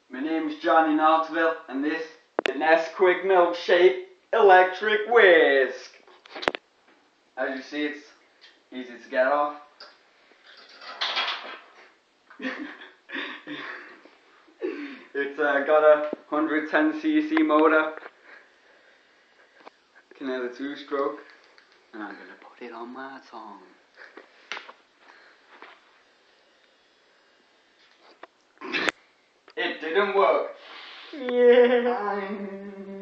My name's Johnny Knoxville, and this is the Nesquick milkshake electric whisk. As you see, it's easy to get off. It's got a 110cc motor. Can have a 2-stroke, and I'm gonna put it on my tongue. It didn't work. Yeah.